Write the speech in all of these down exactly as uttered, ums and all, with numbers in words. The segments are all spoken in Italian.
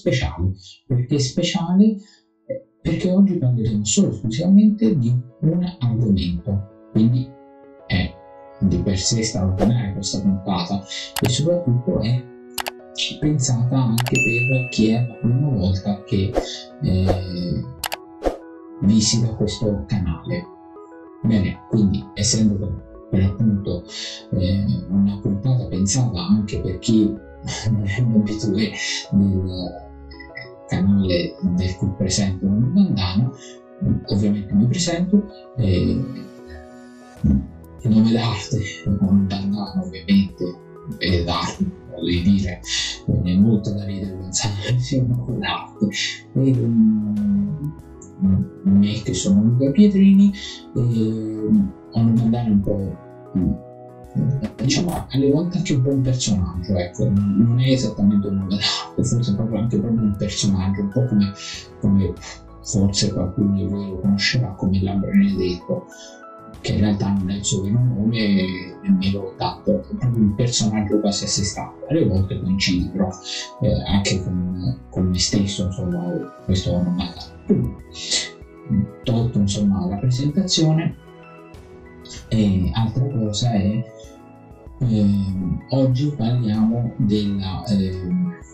speciale. Perché speciale? Perché oggi parleremo solo e esclusivamente di un argomento, quindi è di per sé straordinaria questa puntata e soprattutto è pensata anche per chi è la prima volta che eh, visita questo canale. Bene, quindi essendo per, per appunto eh, una puntata pensata anche per chi non è un abitué del canale del cui presento un bandano, ovviamente mi presento, eh, il nome d'arte un bandano ovviamente è d'arte, voglio dire, ne è molto da ridere pensare sia un nome d'arte, e um, me che sono Luca Pietrini, e ho un bandano un po' più, diciamo alle volte anche un po' un personaggio, ecco, non è esattamente un nome d'arte, forse proprio anche proprio un personaggio, un po' come, come forse qualcuno di voi lo conoscerà come Labbra Benedetto, che in realtà non è il suo vero nome, nemmeno tanto, è proprio un personaggio quasi a sé stante. Alle volte coincide però eh, anche con, con me stesso, insomma, questo non è dato. Tolto insomma la presentazione, e altra cosa è eh, oggi parliamo della eh,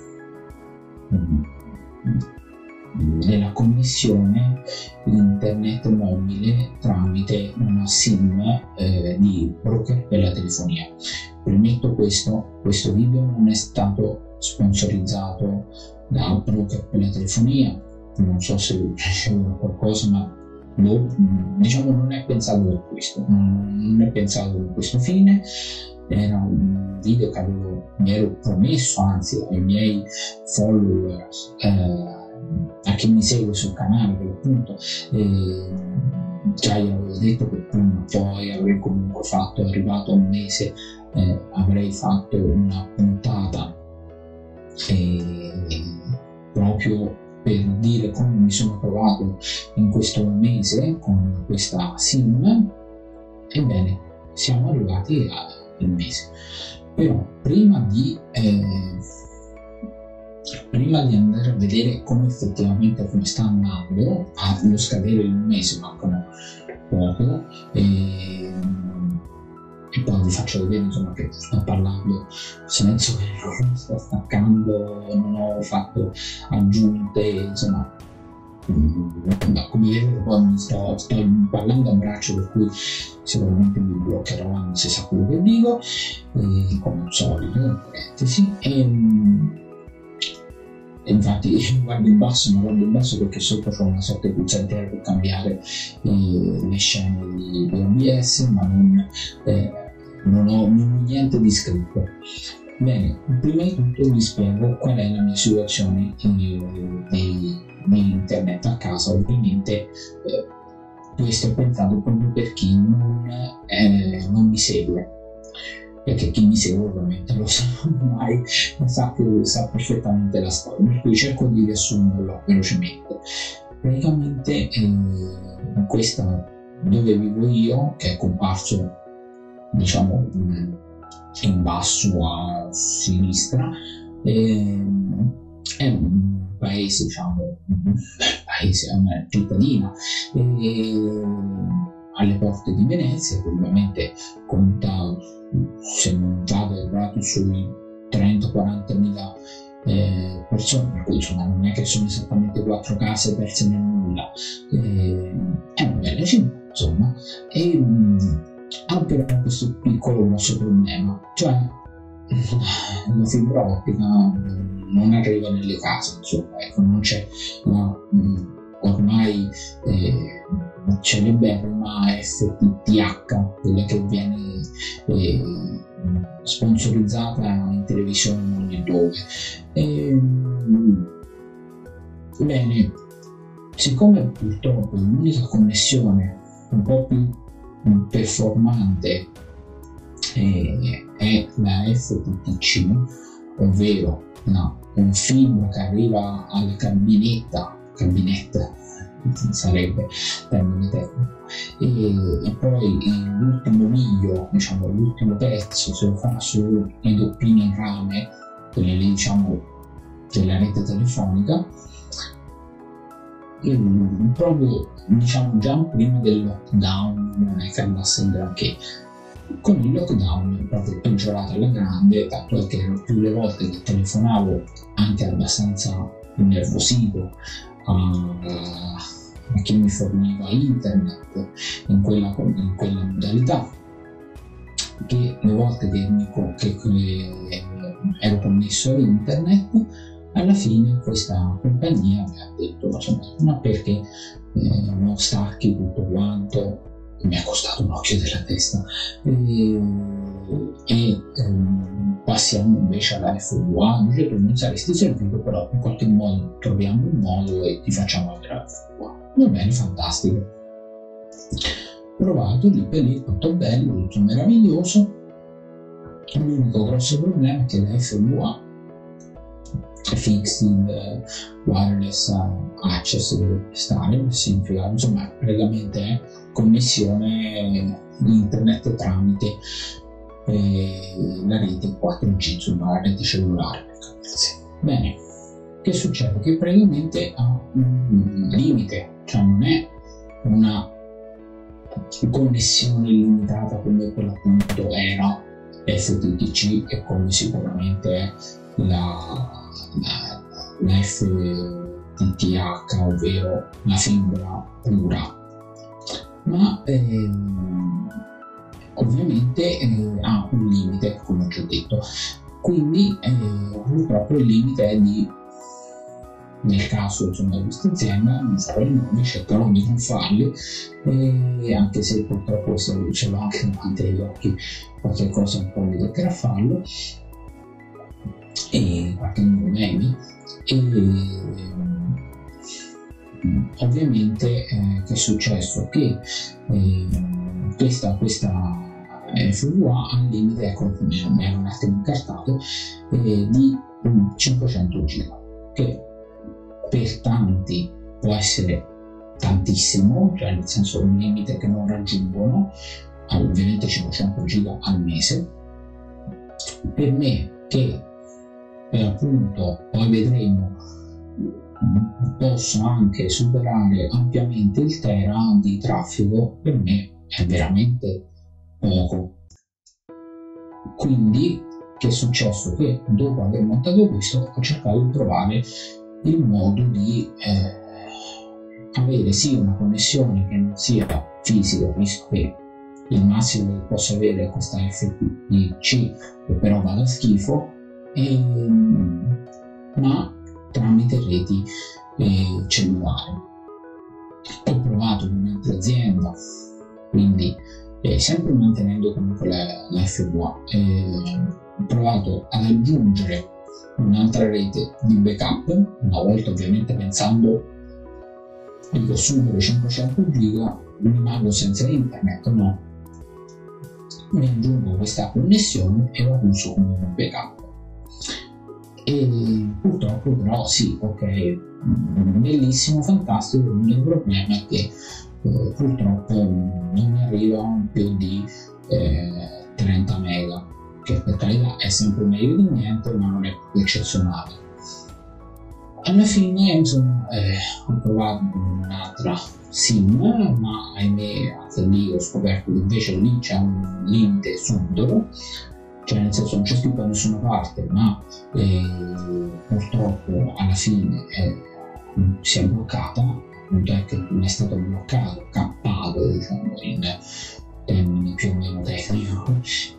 della connessione internet mobile tramite una SIM eh, di broker per la telefonia. Premetto questo, questo video non è stato sponsorizzato da broker per la telefonia, non so se c'è qualcosa, ma boh, diciamo non è pensato per questo, non è pensato per questo fine. Era un video che avevo, mi ero promesso, anzi ai miei followers, eh, a chi mi segue sul canale per appunto, eh, già gli avevo detto che prima o poi avrei comunque fatto, arrivato a un mese, eh, avrei fatto una puntata eh, proprio per dire come mi sono trovato in questo mese con questa SIM. Ebbene, siamo arrivati al mese. Però prima di eh, prima di andare a vedere come effettivamente come sta andando, allo scadere di un mese mancano poco, e, e poi vi faccio vedere insomma che sto parlando senza che non sto staccando, non ho fatto aggiunte, insomma no, come vedete poi mi sto, sto parlando a braccio, per cui sicuramente mi bloccherò, non si sa quello che dico, e, come al solito, parentesi, e, e infatti guardo in basso, ma guardo in basso perché sotto c'ho una sorta di pulsantino per cambiare eh, le scene di, di O B S, ma non, eh, non, ho, non ho niente di scritto. Bene, prima di tutto vi spiego qual è la mia situazione di, di, di internet a casa. Ovviamente eh, questo è pensato proprio per chi non, eh, non mi segue, perché chi mi segue ovviamente lo sa ormai, sa, che, sa perfettamente la storia, per cui cerco di riassumerlo velocemente. Praticamente eh, questa dove vivo io, che è comparso diciamo in basso a sinistra, eh, è un paese, diciamo un paese, è una cittadina eh, alle porte di Venezia, che ovviamente conta, se non vado errato, sui trenta quaranta mila eh, persone, per cui insomma non è che sono esattamente quattro case perse nel nulla, eh, è una bella città insomma, e mh, ha però questo piccolo grosso problema, cioè la fibra ottica non arriva nelle case, insomma, ecco, non c'è la, mh, ormai eh, celeberrima F T T H, quella che viene eh, sponsorizzata in televisione ogni dove. E, bene, siccome purtroppo l'unica connessione un po' più performante eh, è la F T T C, ovvero no, un fibra che arriva alla cabinetta, cabinetta sarebbe termine tecnico, e, e poi l'ultimo miglio, diciamo l'ultimo pezzo se lo fa sui doppini in rame, quelli lì diciamo della rete telefonica, e proprio diciamo già prima del lockdown non è che andasse in granché. Con il lockdown è proprio peggiorato alla grande, tanto che erano più le volte che telefonavo anche abbastanza innervosito a, a chi mi forniva internet in quella, in quella modalità, che le volte che, mi, che, che ero connesso all'internet, alla fine questa compagnia mi ha detto insomma, ma perché eh, non stacchi tutto quanto. Mi ha costato un occhio della testa, e, e ehm, passiamo invece alla F W A. Dice, tu non saresti servito, però in qualche modo troviamo un modo e ti facciamo avere la F W A. Va bene, fantastico. Provato lì per lì, tutto bello, tutto meraviglioso. L'unico grosso problema è che la F W A, Fixed Wireless Access, deve stare, significa insomma praticamente è connessione internet tramite eh, la rete quattro G, insomma la rete cellulare. Bene, che succede? Che praticamente ha un limite, cioè non è una connessione illimitata come quella appunto era F T T C e come sicuramente è la, la, la F T T H, ovvero la fibra pura, ma ehm, ovviamente eh, ha un limite, come ho già detto. Quindi eh, purtroppo il limite è di, nel caso insomma, di questa azienda, non farò il nome, cercherò di non farli, eh, anche se purtroppo se ce l'ho anche davanti agli occhi qualche cosa un po' vedo che era fallo, e qualche nome, e ovviamente eh, che è successo? Che eh, questa, questa F W A ha un limite, ecco come mi ero un attimo incartato, eh, di cinquecento giga, che per tanti può essere tantissimo, cioè nel senso un limite che non raggiungono, ovviamente cinquecento giga al mese. Per me che eh, appunto poi vedremo posso anche superare ampiamente il tera di traffico, per me è veramente poco. Quindi che è successo? Che dopo aver montato questo ho cercato di trovare il modo di eh, avere sì una connessione che non sia fisica, visto che il massimo che posso avere è questa F T C, che però va da schifo, e, ma tramite reti eh, cellulari. Ho provato con un'altra azienda, quindi eh, sempre mantenendo comunque la, la F W A, eh, ho provato ad aggiungere un'altra rete di backup, una volta ovviamente pensando dico supero cinquecento giga, rimango senza internet, no, mi aggiungo questa connessione e la uso come un backup. E purtroppo però sì, ok, bellissimo, fantastico, l'unico problema è che eh, purtroppo non mi arriva più di eh, trenta mega, che per carità è sempre meglio di niente, ma non è più eccezionale. Alla fine insomma eh, ho provato un'altra SIM, ma ahimè anche lì ho scoperto che invece lì c'è un limite subdolo, cioè nel senso non c'è scritto da nessuna parte, ma eh, purtroppo alla fine eh, si è bloccata, appunto è che non è stato bloccato, cappato diciamo in termini più o meno tecnici,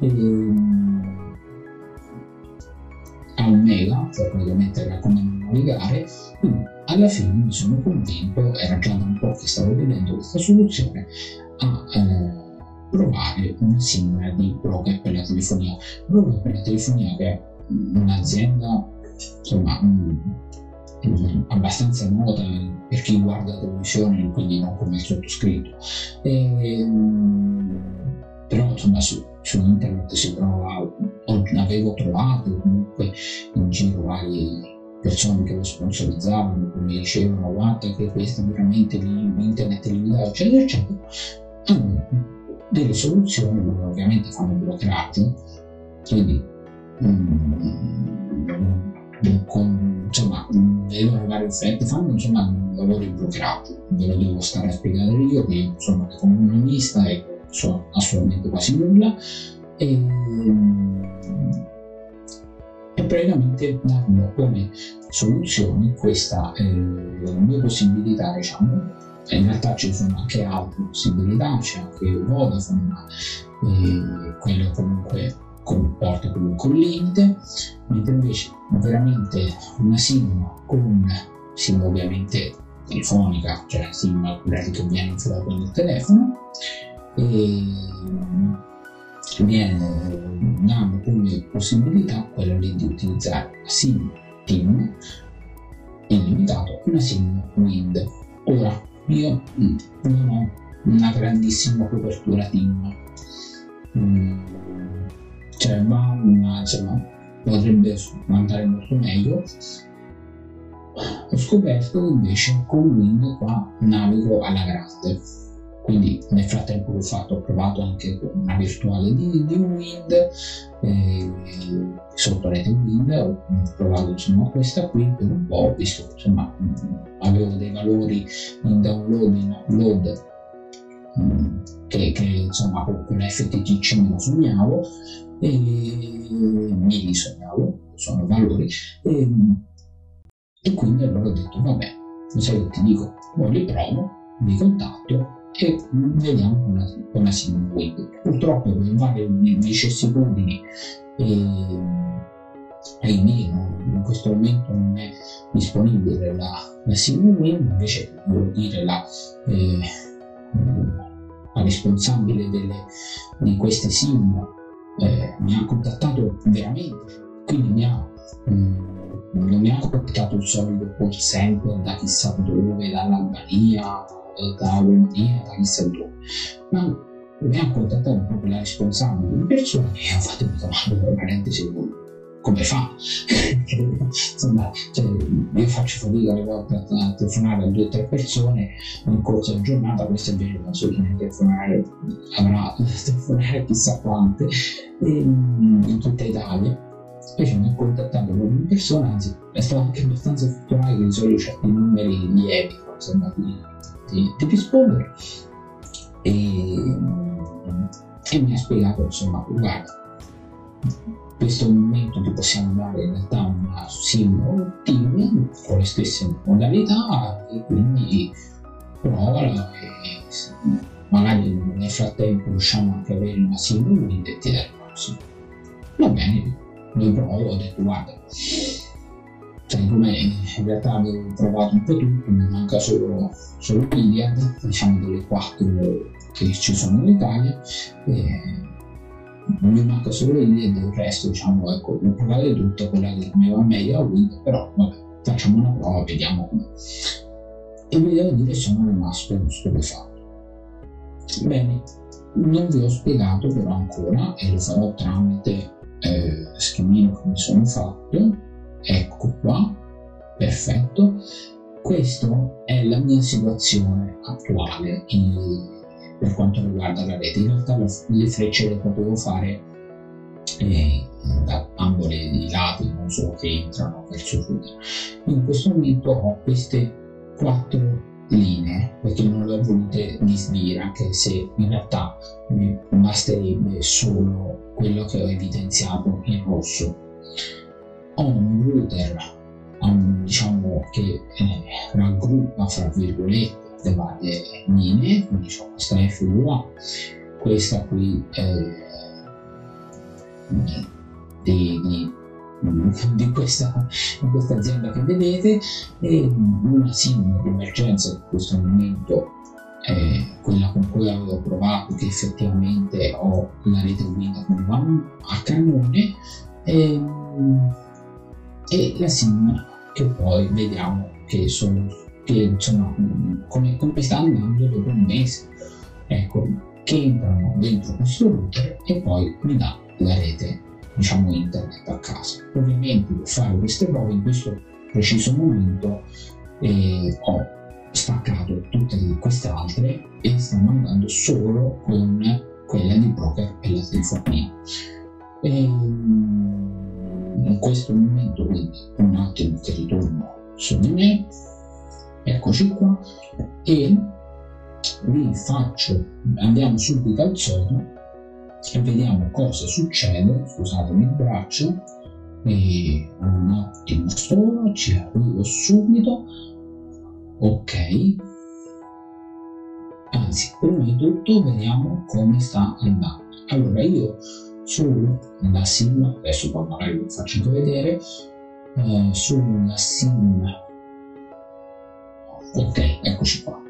a un mega, cioè praticamente era come non navigare. Quindi alla fine mi sono convinto, era già da un po' che stavo vedendo questa soluzione, a eh, provare una SIM di Broker per la telefonia. Broker per la telefonia, che è un'azienda insomma mh, mh, abbastanza nota per chi guarda la televisione, quindi non come il sottoscritto, e, mh, però insomma su, su internet si trova, o, avevo trovato comunque in giro varie persone che lo sponsorizzavano, che mi dicevano guarda che questo veramente l'internet è limitato, eccetera eccetera. Hanno delle soluzioni che ovviamente fanno bloccaggio, quindi mm, con, insomma, vedono varie offerte, fanno insomma un lavoro di brokeraggio, ve lo devo stare a spiegare io, che io sono come un economista e so assolutamente quasi nulla, e, e praticamente danno come soluzioni questa eh, due possibilità, diciamo. In realtà ci sono anche altre possibilità, c'è anche Vodafone, ma eh, quello comunque comporta comunque un limite, mentre invece veramente una SIM con SIM ovviamente telefonica, cioè SIM quella che viene infilata nel telefono, e viene dando come possibilità quella lì di utilizzare la SIM TIM illimitato e una SIM Wind. Ora, io non ho una grandissima copertura TIM, mm, cioè ma una, insomma, potrebbe andare molto meglio. Ho scoperto che invece con Wind qua navigo alla grande, quindi nel frattempo che ho fatto ho provato anche con una virtuale di, di Wind, eh, sotto rete Wind, ho provato insomma questa qui per un po', ho visto che insomma avevo dei valori in download, in upload mh, che, che insomma con l'F T T C me lo sognavo, e mi li sognavo, sono valori, e, e quindi allora ho detto vabbè, lo sai che ti dico, ora li provo, vi contatto e vediamo una, una SIM Wind. Purtroppo per varie vicissitudini e, e in questo momento non è disponibile la, la SIM Wind, invece devo dire la, eh, la responsabile delle, di queste SIM eh, mi ha contattato veramente, quindi mi ha mh, non mi ha contattato il solito call center da chissà dove, dall'Albania, da Romania, da chissà dove, ma mi ha contattato proprio la responsabile di persona e ho fatto una domanda veramente come fa? Insomma, cioè, io faccio fatica alle volte a telefonare a due o tre persone nel corso della giornata, questa invece penso che telefonare avrà telefonare chissà quante in, in tutta Italia. Invece mi ha contattato proprio in persona, anzi è stato anche abbastanza fortunato che di solito certi numeri li evito insomma di, di, di rispondere, e, e mi ha spiegato insomma guarda, in questo momento ti possiamo dare in realtà una SIM o un TIM con le stesse modalità e quindi provala e magari nel frattempo riusciamo anche ad avere una SIM Wind e ti daremo una SIM. Va bene, lo provo, ho detto guarda, sai com'è, in realtà avevo provato un po' tutto, mi manca solo, solo Iliad, diciamo delle quattro che ci sono in Italia, e mi manca solo Iliad e il resto diciamo ecco, ho provato tutto, quella che mi va meglio a Wind, però vabbè, facciamo una prova, vediamo come. E vi devo dire sono rimasto stupefatto. Bene, non vi ho spiegato però ancora, e lo farò tramite eh, schemino che mi sono fatto. Ecco qua, perfetto. Questa è la mia situazione attuale in, per quanto riguarda la rete. In realtà le frecce le potevo fare eh, da ambo i lati, non solo che entrano verso il router. In questo momento ho queste quattro linee perché non le ho volute disdire, anche se in realtà mi basterebbe solo quello che ho evidenziato in rosso. Ho un router um, diciamo che eh, raggruppa fra virgolette le varie linee, quindi ho questa F U A, questa qui eh, di, di, di, questa, di questa azienda che vedete, e una SIM di emergenza in questo momento è quella con cui avevo provato, che effettivamente ho la rete Wind che va a cannone, e, e la SIM che poi vediamo che sono che insomma come, come sta andando dopo un mese, ecco, che entrano dentro questo router e poi mi dà la rete diciamo internet a casa. Ovviamente per fare queste prove in questo preciso momento eh, ho staccato tutte queste altre e stiamo andando solo con quella di broker e la telefonia. E, in questo momento, quindi un attimo che ritorno su di me, eccoci qua, e vi faccio, andiamo subito al sodo e vediamo cosa succede. Scusatemi il braccio, e un attimo solo, ci arrivo subito. Ok, anzi, prima di tutto vediamo come sta andando. Allora, io sulla sim, adesso poi magari vi faccio anche vedere, eh, sulla sim, ok, eccoci qua.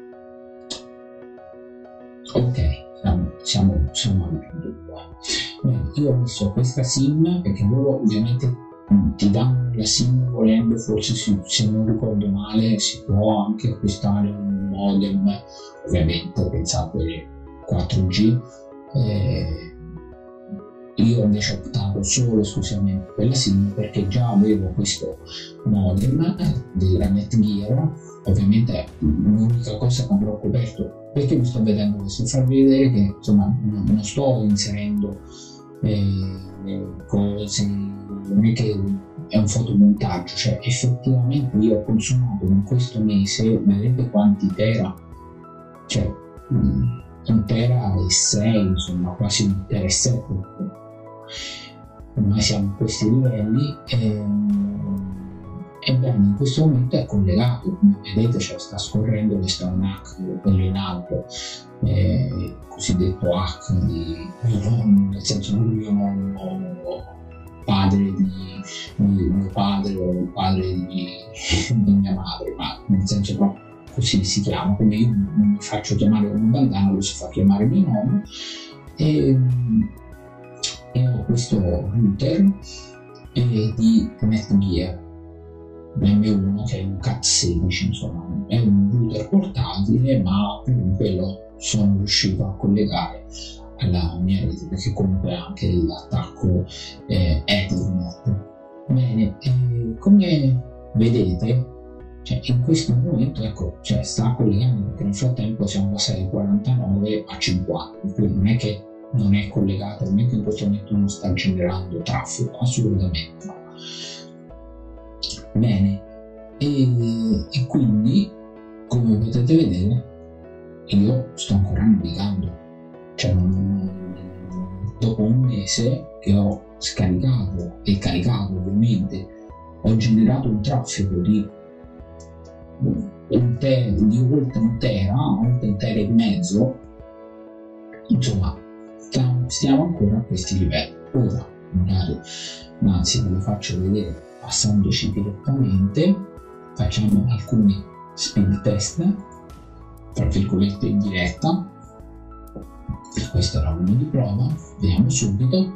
Ok, siamo, siamo, siamo al punto. Bene, io ho messo questa sim perché loro ovviamente ti danno la sim volendo, forse se, se non ricordo male si può anche acquistare un modem, ovviamente pensate quattro G. Eh, io invece ho optato solo esclusivamente per la sim perché già avevo questo modem della Netgear. Ovviamente l'unica cosa che avrò coperto, perché vi sto vedendo questo, farvi vedere che insomma non sto inserendo eh, cose, non è che è un fotomontaggio, cioè effettivamente io ho consumato in questo mese, vedete quanti tera, cioè un tera e sei, insomma quasi un tera e sette, ormai siamo a questi livelli. E, ebbene, in questo momento è collegato, come vedete, cioè sta scorrendo questo è un hack, quello in alto, eh, cosiddetto hack di mio nonno, nel senso non mio nonno, padre di, di mio padre o il padre di, di mia madre, ma nel senso proprio così si chiama, come io mi faccio chiamare come bandana, lui si fa chiamare mio nonno. E, e ho questo router eh, di Netgear M uno, che è un cat sedici, insomma è un router portatile, ma comunque lo sono riuscito a collegare alla mia rete perché comunque ha anche l'attacco eh, Ethernet. Bene, eh, come vedete, cioè, in questo momento ecco, cioè, sta collegando, perché nel frattempo siamo passati da quarantanove a cinquanta, quindi non è che non è collegato, non è che in questo momento non sta generando traffico, assolutamente no. Bene, e, e quindi come potete vedere io sto ancora navigando, cioè non, dopo un mese che ho scaricato e caricato, ovviamente ho generato un traffico di un te, di oltre un tera, oltre un tera e mezzo, insomma stiamo ancora a questi livelli. Ora magari, anzi ve lo faccio vedere passandoci direttamente, facciamo alcuni speed test tra virgolette in diretta. Questo era uno di prova, vediamo subito.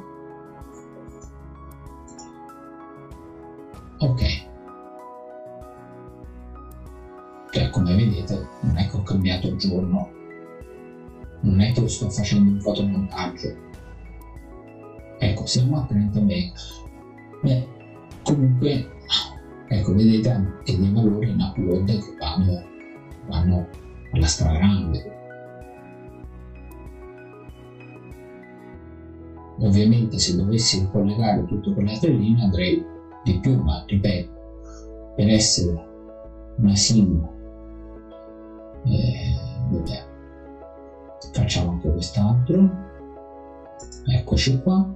Ok, cioè, come vedete non è che ho cambiato giorno, non è che sto facendo un fotomontaggio. Ecco, siamo a trenta mega. Beh, comunque ecco, vedete anche dei valori in upload che vanno, vanno alla stragrande. Ovviamente se dovessi collegare tutto con le altre linee andrei di più, ma ripeto, per essere una sim eh, vabbè, facciamo anche quest'altro, eccoci qua.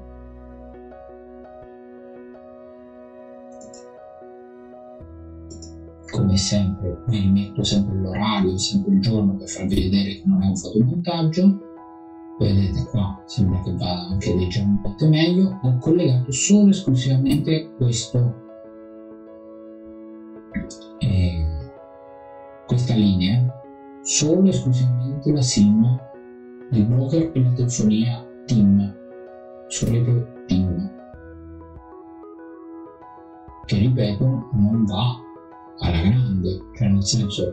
Come sempre vi rimetto sempre l'orario, sempre il giorno, per farvi vedere che non è un fotomontaggio. Vedete qua sembra che va anche leggermente meglio. Ho collegato solo esclusivamente questo eh, questa linea, solo esclusivamente la sim del broker per la telefonia TIM su rete TIM, che ripeto non va alla grande, cioè nel senso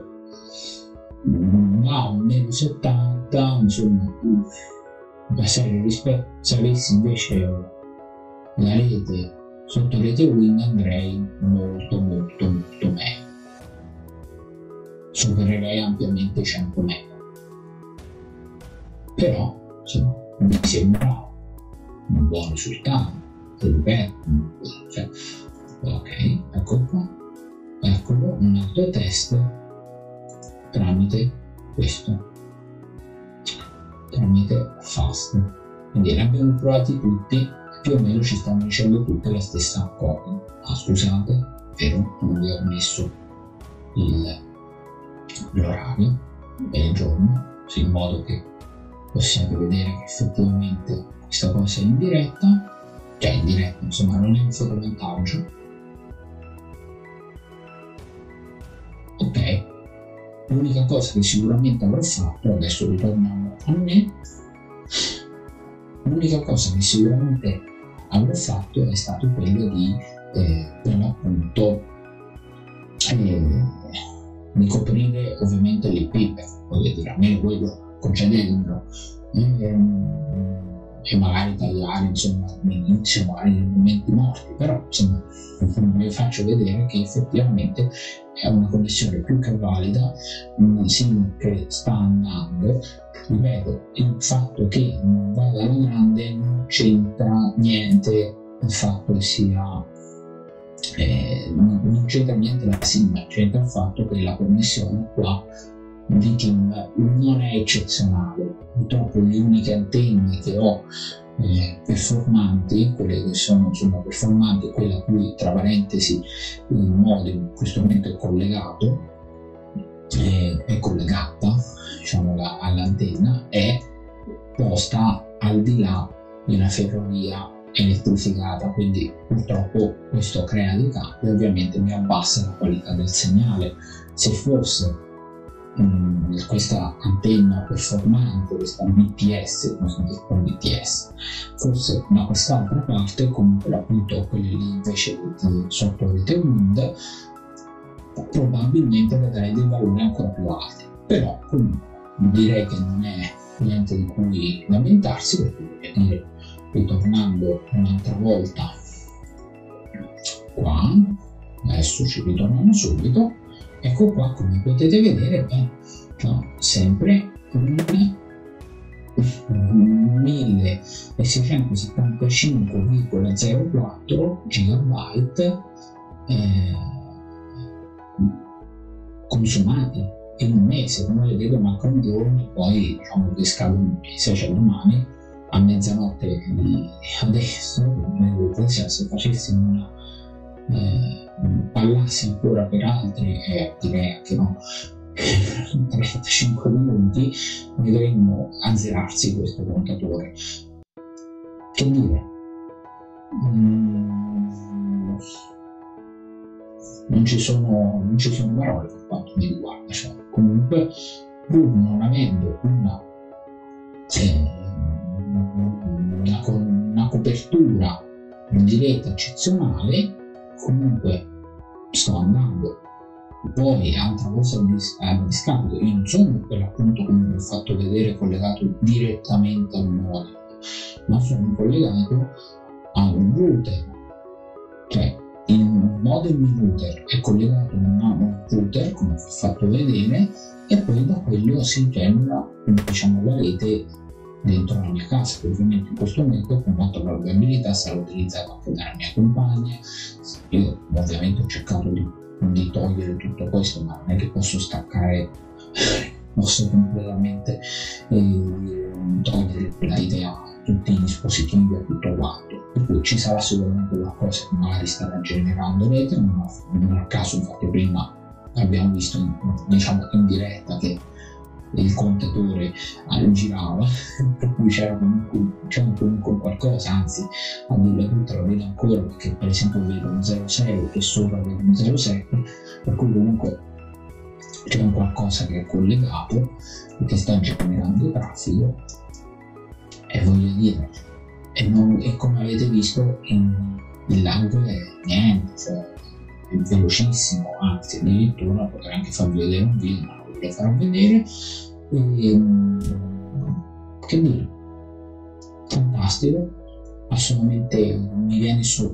va a un meno settanta, insomma da serie rispetto. Se avessi invece la rete sotto rete Win andrei molto molto molto meglio, supererei ampiamente i cento mega, però insomma mi sembra un buon risultato. te ripeto, cioè, ok, ecco qua, eccolo, un altro test tramite questo, tramite Fast. Quindi ne abbiamo provati tutti, più o meno ci stanno dicendo tutte la stessa cosa. Ah, scusate, vero, non vi ho messo il, l'orario e il giorno, in modo che possiate vedere che effettivamente questa cosa è in diretta, cioè in diretta, insomma non è un fotomontaggio. Ok, l'unica cosa che sicuramente avrò fatto, adesso ritorniamo a me, l'unica cosa che sicuramente avrò fatto è stato quello di eh, per l'appunto eh, di coprire ovviamente l'I P, voglio dire, a me voglio concedendolo eh, e magari tagliare insomma all'inizio magari nei momenti morti, però insomma vi faccio vedere che effettivamente è una connessione più che valida, un signal che sta andando. Ripeto, il fatto che non vada alla grande non c'entra niente il fatto che sia eh, non, non c'entra niente la sigla, c'entra il fatto che la connessione qua di Team non è eccezionale. Purtroppo le uniche antenne che ho eh, performanti, quelle che sono insomma performanti, quella a cui tra parentesi il modem in questo momento è collegato, eh, è collegata diciamo la, all'antenna, è posta al di là di una ferrovia elettrificata, quindi purtroppo questo crea dei campi e ovviamente mi abbassa la qualità del segnale. Se fosse mh, questa antenna performante, questa B T S, come si dice con B T S, forse da quest'altra parte, comunque appunto quelle lì invece di sotto rete wind, probabilmente vedrei dei valori ancora più alti, però comunque direi che non è niente di cui lamentarsi, perché dire, ritornando un'altra volta qua, adesso ci ritorniamo subito, ecco qua, come potete vedere, beh, no, sempre un milleseicentosettantacinque virgola zero quattro gigabyte eh, consumati in un mese. Come vedete manca un giorno, poi diciamo che scade un mese, cioè domani a mezzanotte di adesso, se facessimo una eh, parlassi ancora per altri eh, direi anche no trentacinque minuti, vedremo azzerarsi questo contatore. Che dire, mm, non ci sono non ci sono parole per quanto mi riguarda, cioè, comunque pur non avendo una eh, una, una copertura di rete eccezionale, comunque sto andando. Poi altra cosa a discapito, io non sono quello appunto come vi ho fatto vedere collegato direttamente al modem, ma sono collegato a un router, cioè il modem router è collegato a un router come vi ho fatto vedere, e poi da quello si genera diciamo la rete dentro la mia casa, che ovviamente in questo momento con molta probabilità sarà utilizzata anche dalla mia compagna. Io ovviamente ho cercato di, di togliere tutto questo, ma non è che posso staccare, posso completamente eh, togliere l'idea a tutti i dispositivi e tutto quanto, per cui ci sarà sicuramente qualcosa che magari starà generando rete, non è a caso. Infatti prima abbiamo visto in, diciamo in diretta che il contatore girava, per cui c'era comunque, c'era comunque qualcosa, anzi a dirla tutta lo vedo ancora, perché per esempio vedo un zero sei e sopra vedo un zero sette, per cui comunque c'è un qualcosa che è collegato e che sta generando traffico, e voglio dire, e, non, e come avete visto in, il lag è niente, cioè è velocissimo, anzi addirittura potrei anche farvi vedere un video, ma lo farò vedere. E, che dire, fantastico, assolutamente mi viene su,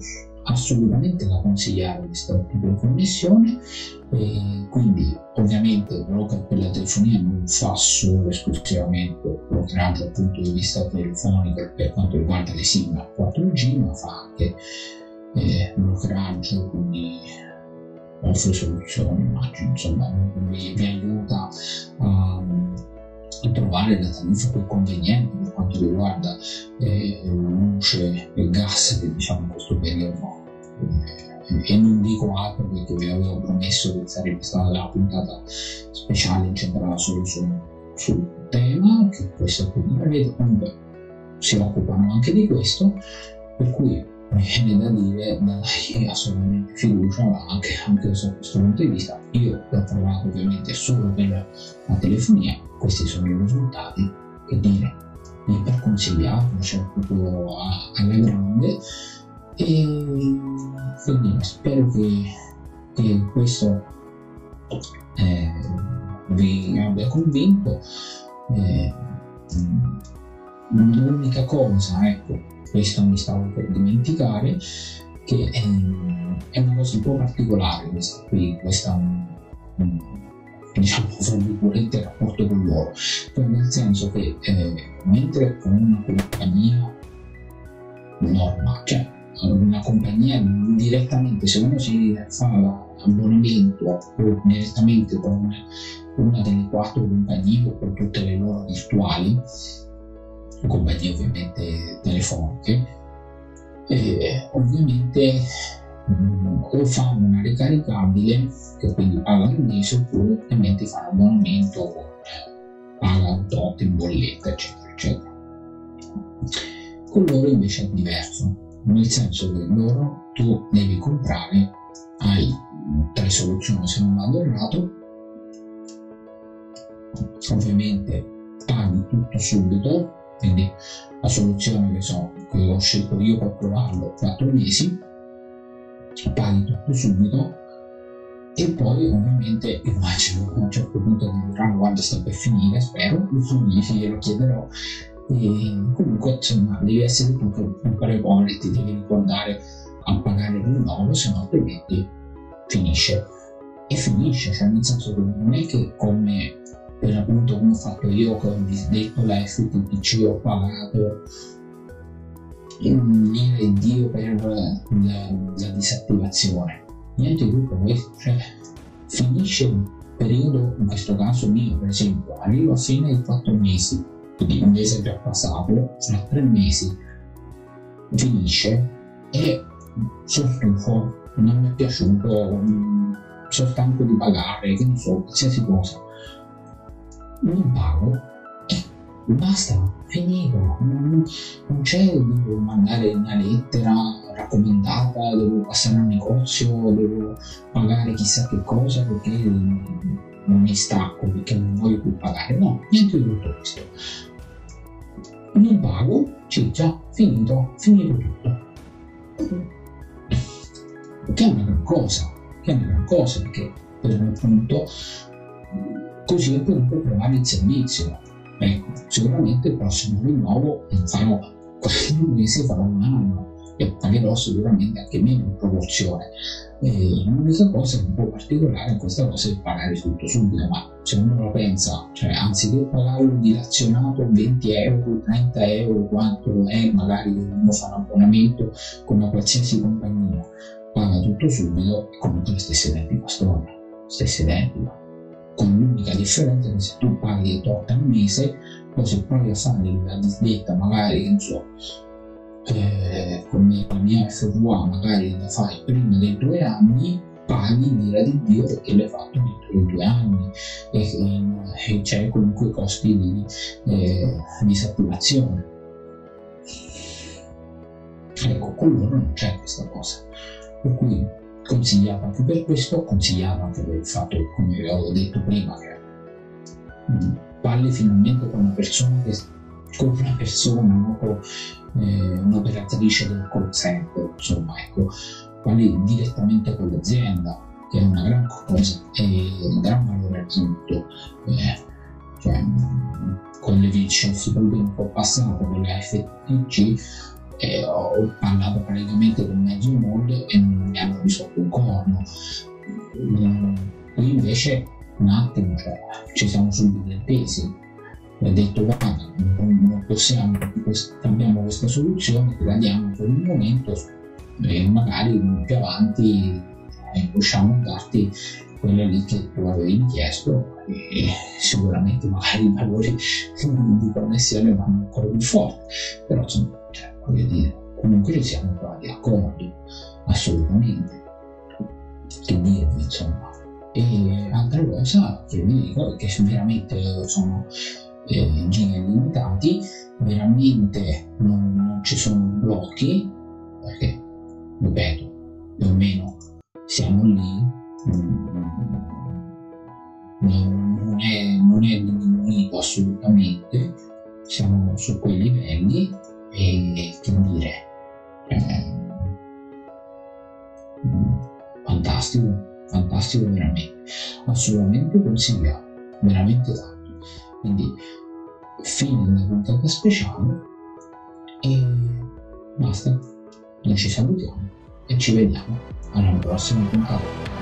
assolutamente da consigliare questo tipo di connessione. E quindi ovviamente il broker per la telefonia non fa solo esclusivamente brokeraggio dal punto di vista telefonico per quanto riguarda le SIM quattro G, ma fa anche eh, brokeraggio, quindi offre soluzioni, immagino, insomma vi, vi aiuta a, a trovare la tariffa più conveniente per quanto riguarda eh, luce e gas, che diciamo in questo periodo. Eh, e non dico altro perché vi avevo promesso che sarebbe stata la puntata speciale incentrata solo sul, sul tema, che questo qui prevede. Comunque si occupano anche di questo, per cui mi viene da dire dai assolutamente fiducia anche, anche da questo punto di vista. Io l'ho provato ovviamente solo per la telefonia, questi sono i risultati, che dire, iper consigliato, cioè proprio alla grande. E quindi spero che, che questo eh, vi abbia convinto. Eh, l'unica cosa, ecco, questo mi stavo per dimenticare, che è, è una cosa un po' particolare questa qui, questa um, diciamo fra virgolette il rapporto con loro, cioè nel senso che eh, mentre con una compagnia normale, cioè una compagnia direttamente, se uno si fa l'abbonamento o direttamente con una delle quattro compagnie o con tutte le loro virtuali, compagnie ovviamente telefoniche, e ovviamente mh, o fa una ricaricabile che quindi paga il mese, oppure ovviamente fa un abbonamento con paga un tot in bolletta, eccetera eccetera. Con loro invece è diverso, nel senso che loro tu devi comprare, hai tre soluzioni se non vado errato, ovviamente paghi tutto subito, quindi la soluzione che, so, che ho scelto io per provarlo quattro mesi, paghi tutto subito, e poi ovviamente immagino che a un certo punto mi diranno guarda sta per finire, spero, gli lo chiederò. E comunque insomma devi essere tu che un paio di volte ti devi ricordare a pagare il rinnovo, se no altrimenti finisce e finisce, cioè nel senso che non è che come per appunto come ho fatto io, che ho disdetto la F T T C, ho pagato in lire e Dio per la, la disattivazione, niente di tutto questo, cioè finisce il periodo, in questo caso mio per esempio, arrivo a fine di quattro mesi, quindi un mese è già passato, fra tre mesi finisce e sono stufo, non mi è piaciuto, sono stanco di pagare, che non so, qualsiasi cosa, non pago e basta, finito, non, non c'è, devo mandare una lettera raccomandata, devo passare al negozio, devo pagare chissà che cosa perché non mi stacco, perché non voglio più pagare, no, niente di tutto questo. Non pago, ciccia, finito, finito tutto. Che è una gran cosa, che è una gran cosa, perché per appunto così ho potuto provare il servizio. Ecco, sicuramente il prossimo rinnovo non farò qualche mese, farò un anno e pagherò sicuramente anche meno in proporzione. E l'unica cosa che è un po' particolare in questa cosa è pagare tutto subito, ma se uno lo pensa, cioè anziché pagare un dilazionato venti euro, trenta euro, quanto è magari uno fa un abbonamento con una qualsiasi compagnia, paga tutto subito, e comunque la stessa identica storia, stessa identica, con l'unica differenza che se tu paghi tot al mese, poi se provi a fare la disdetta magari, che non so, Eh, come la mia F V A magari la fai prima dei due anni, paghi l'ira di Dio perché l'hai fatto dentro i due anni e, e, e c'è comunque costi di eh, disattivazione. Ecco, con loro non c'è questa cosa, per cui consigliato anche per questo, consigliato anche per il fatto, come vi avevo detto prima, che mh, parli finalmente con una persona che con una persona, no? Con, eh, un'operatrice del call center, insomma, ecco, parli direttamente con l'azienda, che è una gran cosa e un gran valore aggiunto. Eh, cioè, con le V C F un po' passate con le F T C e ho parlato praticamente con mezzo mondo e non mi hanno risolto un corno. Qui invece un attimo, cioè, ci siamo subito intesi, mi ha detto guarda, non possiamo, abbiamo questa soluzione, te la diamo per il momento e magari più avanti eh, riusciamo a darti quella lì che tu avevi chiesto, e sicuramente magari i valori di connessione vanno ancora più forti, però insomma, cioè, voglio dire, comunque ci siamo trovati d'accordo, assolutamente, che dirvi, insomma. E altra cosa che vi dico è che veramente sono eh, giga limitati, veramente non, non ci sono blocchi, perché ripeto, più o meno siamo lì, non è, non è diminuito assolutamente, siamo su quei livelli e che dire, eh, fantastico, fantastico veramente, assolutamente consigliato, veramente tanto. Quindi fine della puntata speciale e basta, noi ci salutiamo e ci vediamo alla prossima puntata.